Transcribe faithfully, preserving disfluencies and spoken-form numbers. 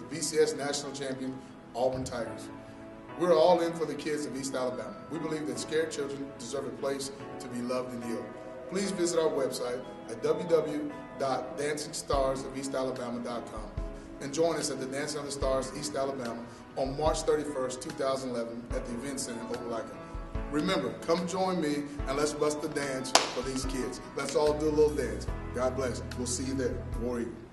B C S National Champion Auburn Tigers. We're all in for the kids of East Alabama. We believe that scared children deserve a place to be loved and healed. Please visit our website at w w w dot dancing stars of east alabama dot com and join us at the Dancing of the Stars East Alabama on March thirty-first, two thousand eleven at the Event Center in Opelika. Remember, come join me and let's bust the dance for these kids. Let's all do a little dance. God bless. We'll see you there. War Eagle.